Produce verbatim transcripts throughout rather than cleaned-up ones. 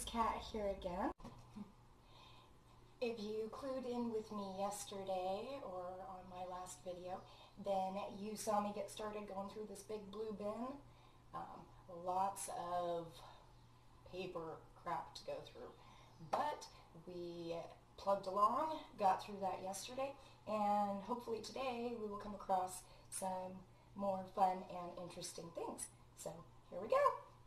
Kat here again. If you clued in with me yesterday or on my last video, then you saw me get started going through this big blue bin. Um, lots of paper crap to go through. But we plugged along, got through that yesterday, and hopefully today we will come across some more fun and interesting things. So here we go.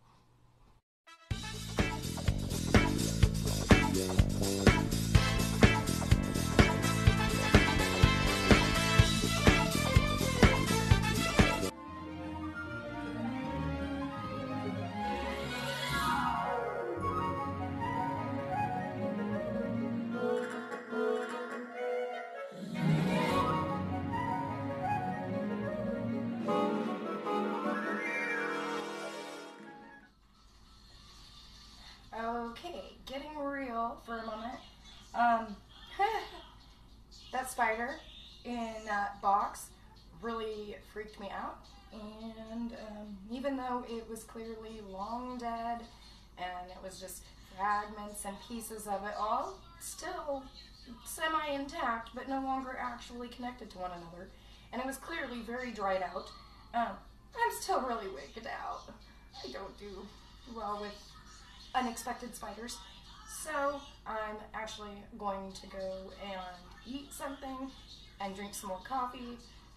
Okay, getting real for a moment. Um, that spider in that box really freaked me out. And um, even though it was clearly long dead and it was just fragments and pieces of it all, still semi-intact but no longer actually connected to one another. And it was clearly very dried out. Um, I'm still really wigged out. I don't do well with unexpected spiders. So I'm actually going to go and eat something and drink some more coffee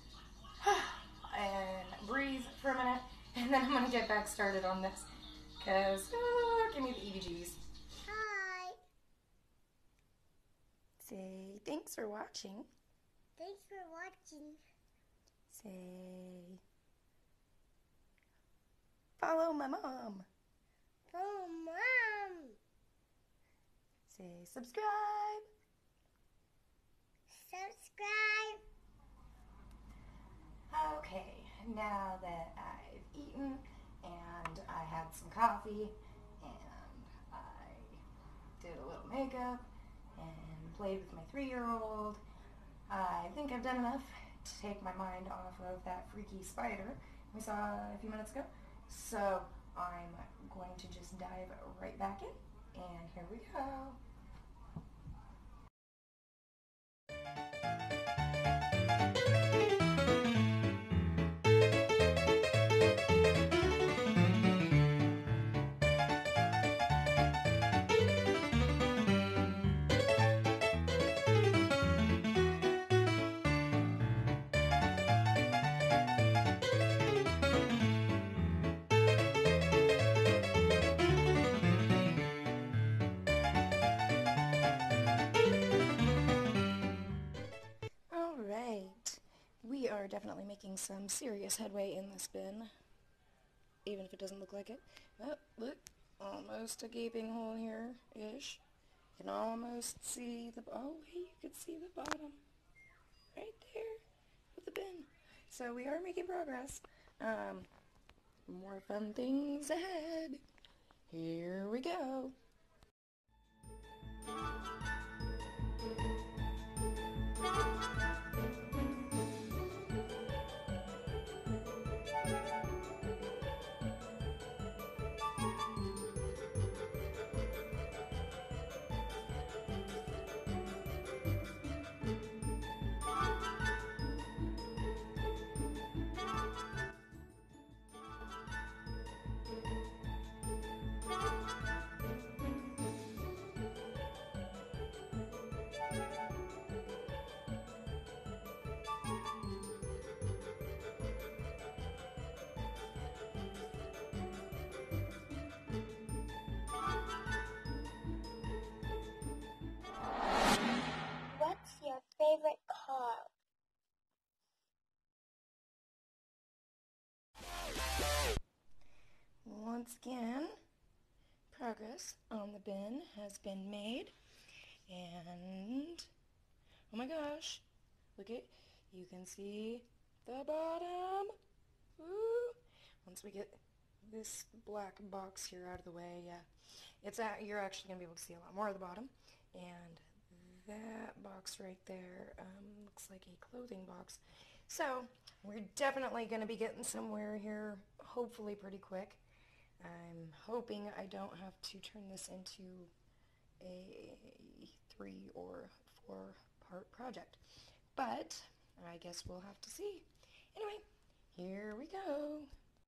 and breathe for a minute, and then I'm going to get back started on this because uh, give me the E B Gs. Hi. Say thanks for watching. Thanks for watching. Say follow my mom. Oh, Mom. Say subscribe. Subscribe. Okay, now that I've eaten and I had some coffee and I did a little makeup and played with my three-year-old, I think I've done enough to take my mind off of that freaky spider we saw a few minutes ago. So I'm going to just dive right back in, and here we go. Alright, we are definitely making some serious headway in this bin, even if it doesn't look like it. Oh, look, almost a gaping hole here-ish. You can almost see the, oh hey, you can see the bottom right there of the bin. So we are making progress. Um, more fun things ahead. Here we go. What's your favorite car? Once again, progress on the bin has been made, and oh my gosh, look at, you can see the bottom. Woo! Once we get this black box here out of the way, yeah, it's at, you're actually going to be able to see a lot more of the bottom. And that box right there um, looks like a clothing box. So we're definitely going to be getting somewhere here, hopefully pretty quick. I'm hoping I don't have to turn this into a three or four part project, but I guess we'll have to see. Anyway, here we go.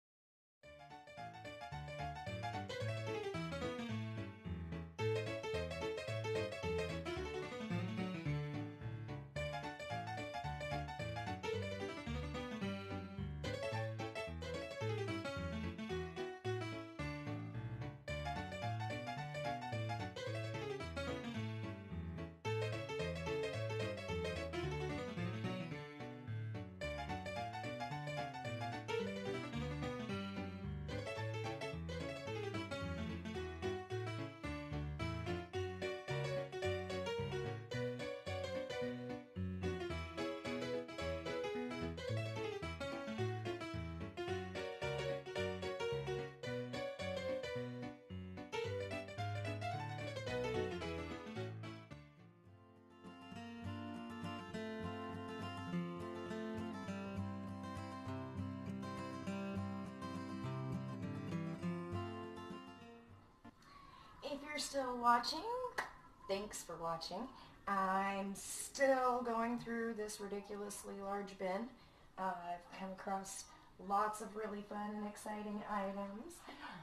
If you're still watching, thanks for watching. I'm still going through this ridiculously large bin. Uh, I've come across lots of really fun and exciting items.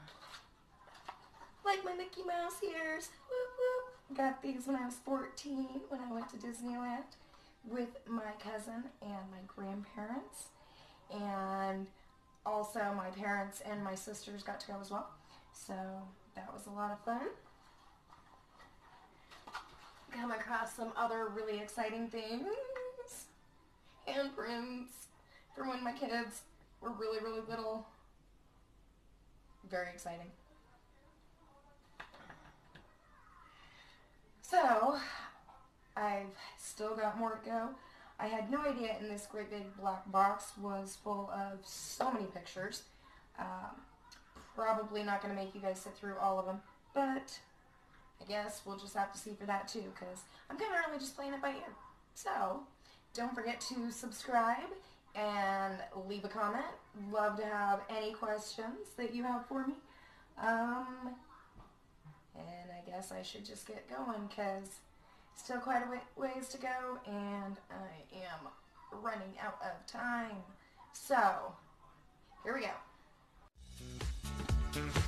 Like my Mickey Mouse ears. Whoop, whoop. Got these when I was fourteen when I went to Disneyland with my cousin and my grandparents. And also my parents and my sisters got to go as well. So that was a lot of fun. Come across some other really exciting things. Handprints from when my kids were really, really little. Very exciting. So, I've still got more to go. I had no idea in this great big black box was full of so many pictures. Um, probably not going to make you guys sit through all of them, but I guess we'll just have to see for that too, because I'm kind of really just playing it by ear. So, don't forget to subscribe and leave a comment. Love to have any questions that you have for me. Um, and I guess I should just get going, because still quite a ways to go, and I am running out of time. So, here we go.